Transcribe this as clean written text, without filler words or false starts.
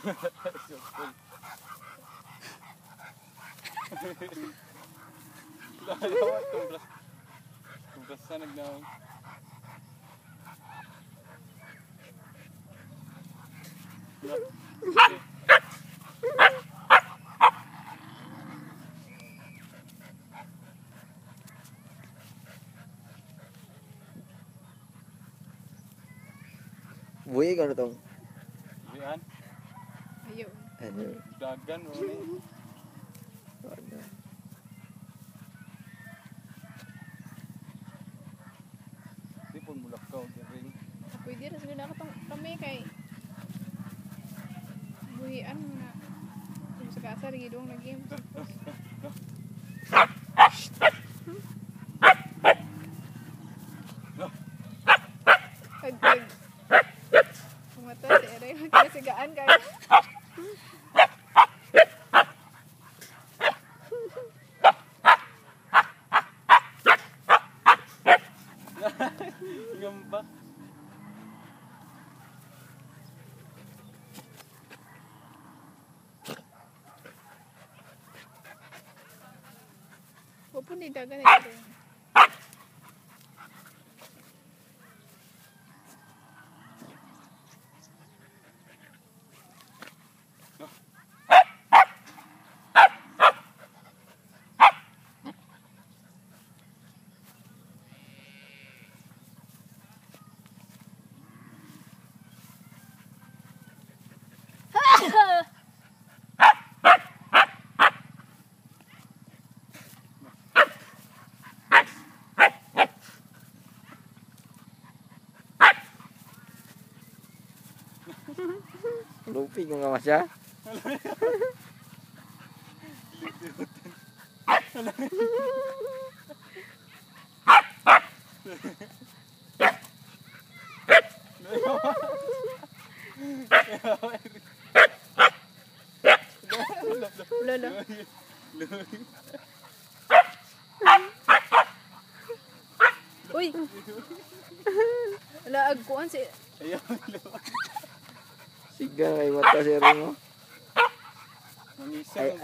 Lawat kumplas sa nagnaon. Buhi ka na tong. Buhian. Ayaw. Ano? Dagan mo ni. Di pun mulakaw ring. Pwede rin sila kami kay buhian na. Kung sa kasar, gidong na game. Pag mata si Eray, magkasigaan kayo. Gamba. Wapun di dagan ito. Lupi ko nga masya. Lolo. Uy. Wala agkuan si Ayaw. Siga kay mata si Ringo. Mangisag.